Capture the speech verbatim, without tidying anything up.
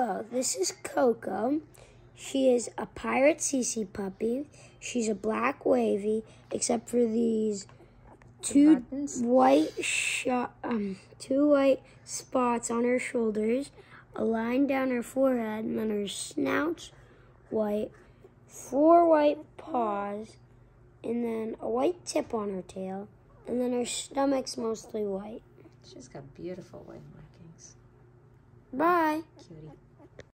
Hello, this is Coco. She is a pirate Cece puppy. She's a black wavy, except for these two white sh- um, two white spots on her shoulders, a line down her forehead, and then her snout's white, four white paws, and then a white tip on her tail, and then her stomach's mostly white. She's got beautiful white markings. Bye. Cutie.